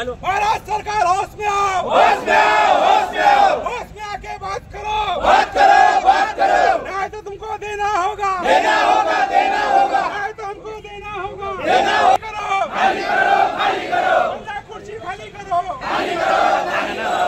महाराष्ट्र सरकार होश में आओ, होश में आओ, होश में आओ, होश में आके बात करो, बात करो, बात करो। न्याय तो तुमको देना होगा, देना होगा, देना होगा। न्याय तो हमको देना होगा, देना होगा। खाली करो, खाली करो, कुर्सी खाली करो, खाली करो, खाली करो।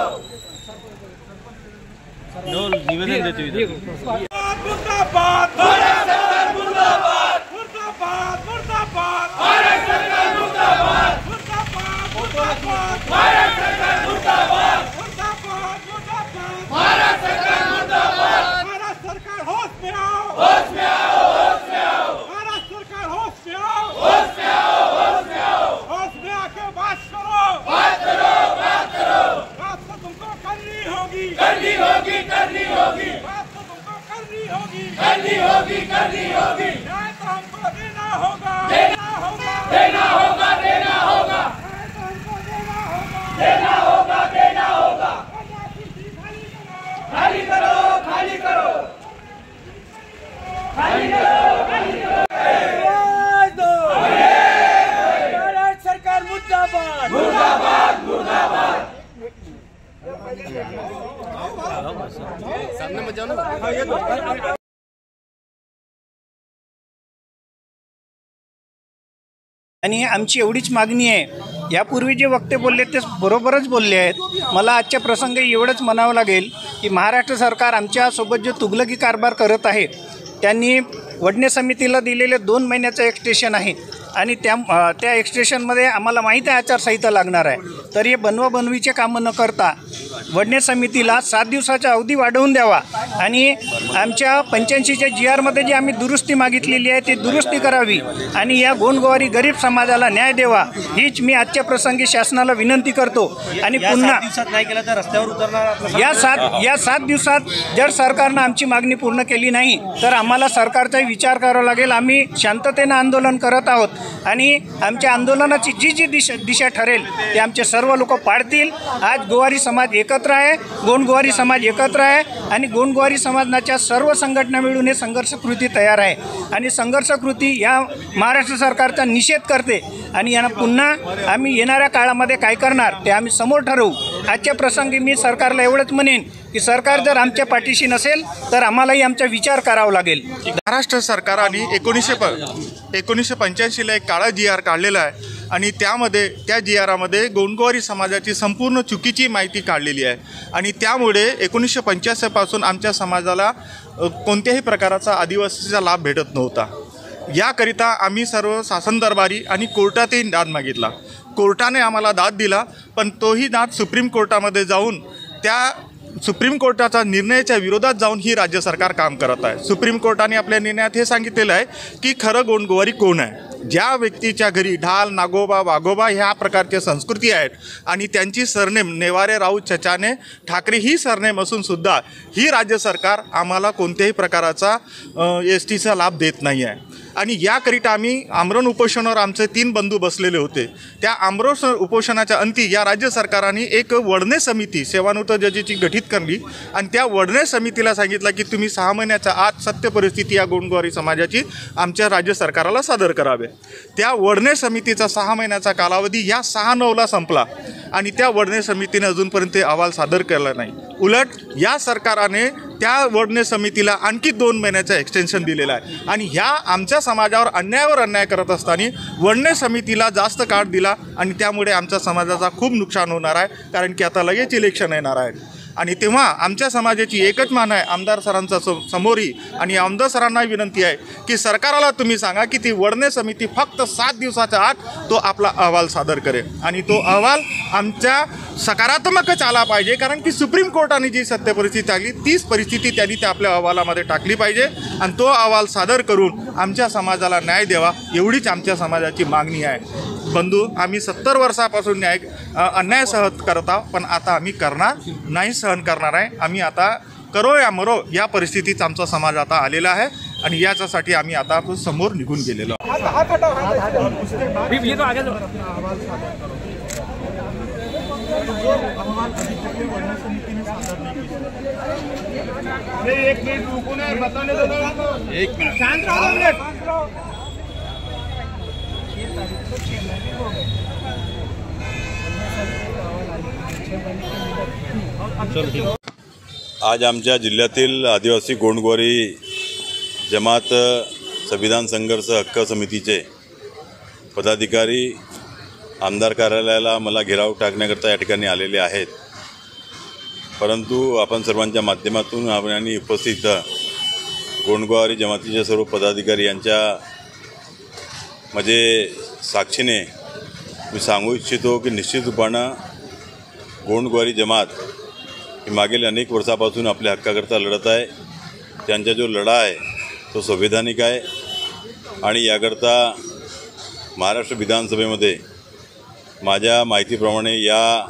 निवेदन देते हुए मुर्दाबाद, भारत सरकार मुर्दाबाद, मुर्दाबाद, मुर्दाबाद, भारत सरकार मुर्दाबाद, मुर्दाबाद, मुर्दाबाद, भारत सरकार मुर्दाबाद, मुर्दाबाद, मुर्दाबाद, भारत सरकार मुर्दाबाद। भारत सरकार होश में आओ, होश में आओ, होश में आओ। भारत सरकार होश में आओ, होश में आओ, होश में आओ। होश में आके बात करो, बात करो, बात करो। बात तो तुमको करनी होगी, करनी होगी, करनी होगी। बात तो तुमको करनी होगी, करनी होगी, करनी होगी। न्याय तो हमको देना होगा, देना होगा, देना होगा, देना होगा। न्याय तो हमको देना होगा, देना होगा, देना होगा। खाली करो, खाली करो, खाली करो, खाली करो। भारत सरकार मुर्दाबाद, मुर्दाबाद, मुर्दाबाद। सामने मत जाओ ना। आणि आमची एवढीच मागणी आहे। यापूर्वी जे वक्ते बोलले ते बरोबरच बोलले आहेत। मला आजच्या प्रसंगी एवढंच म्हणावं लागेल की महाराष्ट्र सरकार आमच्यासोबत जो तुगलकी कारभार करत आहे, त्यांनी वडणे समितीला दिलेले 2 महिन्याचं एक्सटेन्शन आहे आणि त्या एक्सटेन्शनमध्ये आम्हाला माहीत आहे आचारसंहिता लागणार आहे, तर हे बनवाबनवीचे कामं न करता वडणे समितीला 7 दिवसाचा अवधी वाढवून द्यावा आणि आमच्या 85च्या GRमध्ये जी आम्ही दुरुस्ती मागितलेली आहे ती दुरुस्ती करावी आणि या गोंडगोवारी गरीब समाजाला न्याय द्यावा, हीच मी आजच्या प्रसंगी शासनाला विनंती करतो। आणि पुन्हा नाही केलं तर रस्त्यावर उतरणार। या 7 दिवसात जर सरकारनं आमची मागणी पूर्ण केली नाही तर आम्हाला सरकारचाही विचार करावा लागेल। आम्ही शांततेनं आंदोलन करत आहोत आणि आमच्या आंदोलनाची जी दिशा ठरेल ते आमचे सर्व लोक पाळतील। आज गोवारी समाज एकत्र आहे, गोंडगोवारी समाज एकत्र आहे आणि गोंडगोवारी समाजाच्या सर्व संघटना मिळून हे संघर्ष कृती तयार आहे आणि संघर्ष कृती या महाराष्ट्र सरकारचा निषेध करते आणि यांना पुन्हा आम्ही येणाऱ्या काळामध्ये काय करणार ते आम्ही समोर ठरवू। आजच्या प्रसंगी मी सरकारला एवढंच म्हणेन की सरकार जर आमच्या पाठीशी नसेल तर आम्हालाही आमचा विचार करावा लागेल। महाराष्ट्र सरकारने 1985ला एक काळा GR काढलेला आहे आणि त्यामध्ये त्या GRमध्ये गोंडगोवारी समाजाची संपूर्ण चुकीची माहिती काढलेली आहे आणि त्यामुळे 1985 पासून आमच्या समाजाला कोणत्याही प्रकारचा आदिवासीचा लाभ भेटत नव्हता। याकरिता आम्ही सर्व शासन दरबारी आणि कोर्टातही दाद मागितला। कोर्टाने आम्हाला दाद दिला, पण तोही दाद सुप्रीम कोर्टामध्ये जाऊन त्या सुप्रीम कोर्टाचा निर्णयाच्या विरोधात जाऊन ही राज्य सरकार काम करत आहे। सुप्रीम कोर्टाने आपल्या निर्णयात हे सांगितलेलं आहे की खरं गोंडगोवारी कोण आहे। ज्या व्यक्तीच्या घरी ढाल, नागोबा, वाघोबा ह्या प्रकारच्या संस्कृती आहेत आणि त्यांची सरनेम नेवारे, राऊत, चचाने, ठाकरे ही सरनेम असून सुद्धा ही राज्य सरकार आम्हाला कोणत्याही प्रकारचा STचा लाभ देत नाही आहे आणि याकरिता आम्ही आमरण उपोषणावर आमचे 3 बंधू बसलेले होते। त्या आमरण उपोषणाच्या अंती या राज्य सरकारने एक वडणे समिती सेवानिवृत्त जजेची गठीत करली आणि त्या वडणे समितीला सांगितलं की तुम्ही 6 महिन्याच्या आत सत्य परिस्थिती या गोंडगोवारी समाजाची आमच्या राज्य सरकारला सादर करावे। त्या वडणे समितीचा 6 महिन्याचा कालावधी या 6/9ला संपला आणि त्या वडणे समितीने अजूनपर्यंत अहवाल सादर केला नाही। उलट या सरकारने त्या वडणे समितीला आणखी 2 महिन्याचं एक्सटेन्शन दिलेलं आहे आणि ह्या आमच्या समाजावर अन्यायावर अन्याय करत असताना वडणे समितीला जास्त काळ दिला आणि त्यामुळे आमच्या समाजाचा खूप नुकसान होणार आहे, कारण की आता लगेच इलेक्शन येणार आहे आणि तेव्हा आमच्या समाजाची एकच मान आहे आमदार सरांचा समोरी आणि आमदार सरांना विनंती आहे की सरकारला तुम्ही सांगा की ती वडणे समिती फक्त 7 दिवसाच्या आत तो आपला अहवाल सादर करेल आणि तो अहवाल आमच्या सकारात्मकच आला पाहिजे, कारण की सुप्रीम कोर्टाने जी सत्य परिस्थिती आली तीच परिस्थिती त्यांनी त्या आपल्या अहवालामध्ये टाकली पाहिजे आणि तो अहवाल सादर करून आमच्या समाजाला न्याय द्यावा, एवढीच आमच्या समाजाची मागणी आहे। बंधू, आम्ही 70 वर्षापासून अन्याय सहन करत आहोत, पण आता आम्ही नाही सहन करणार आहे। आम्ही आता करो या मरो या परिस्थितीत आमचा समाज आता आलेला आहे आणि याच्यासाठी आम्ही आता समोर निघून गेलेलो आज आमच्या जिल्ह्यातील आदिवासी गोंडगोवारी जमात संविधान संघर्ष हक्क समितीचे पदाधिकारी आमदार कार्यालयाला मला घेराव टाकण्याकरता या ठिकाणी आलेले आहेत. परंतु आपण सर्वांच्या माध्यमातून आणि उपस्थित गोंडगोवारी जमातीचे सर्व पदाधिकारी यांच्या साक्षीने मी सांगू इच्छितो की निश्चित रूपानं गोंडगोवारी जमात ही मागील अनेक वर्षापासून आपल्या हक्काकरता लढत आहे. त्यांचा जो लढा आहे तो संवैधानिक आहे आणि याकरता महाराष्ट्र विधानसभेमध्ये माझ्या माहितीप्रमाणे या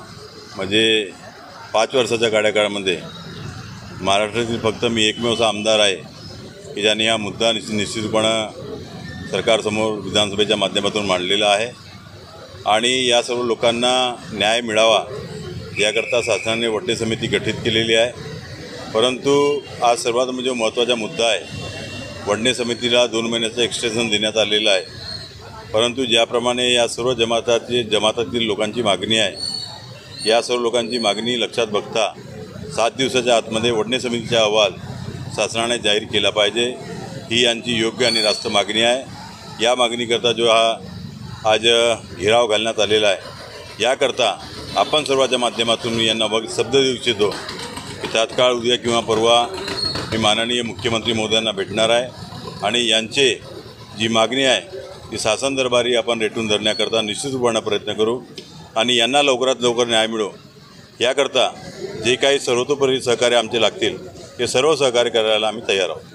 5 वर्षाच्या कार्यकाळामध्ये महाराष्ट्रातील फक्त मी एकमेव असा आमदार आहे की ज्याने हा मुद्दा निश्चितपणे सरकारसमोर विधानसभेच्या माध्यमातून मांडलेला आहे. आणि या सर्व लोकांना न्याय मिळावा याकरता शासनाने वड्डे समिती गठीत केलेली आहे. परंतु आज सर्वात महत्त्वाचा मुद्दा आहे, वड्डे समितीला 2 महिन्याचं एक्सटेन्शन देण्यात आलेलं आहे. परंतु ज्याप्रमाणे या सर्व जमातातील लोकांची मागणी आहे, या सर्व लोकांची मागणी लक्षात बघता 7 दिवसाच्या आतमध्ये वड्डे समितीचा अहवाल शासनाने जाहीर केला पाहिजे, ही यांची योग्य आणि रास्त मागणी आहे. या मागणीकरता जो हा आज घेराव घालण्यात आलेला आहे, याकरता आपण सर्वांच्या माध्यमातून मी यांना शब्द देऊ इच्छितो की तात्काळ उद्या किंवा परवा मी माननीय मुख्यमंत्री महोदयांना भेटणार आहे आणि यांचे जी मागणी आहे ती शासन दरबारी आपण रेटून धरण्याकरता निश्चितपणे प्रयत्न करू आणि यांना लवकरात लवकर न्याय मिळो याकरता जे काही सर्वतोपरी सहकार्य आमचे लागतील ते सर्व सहकार्य करायला आम्ही तयार आहोत.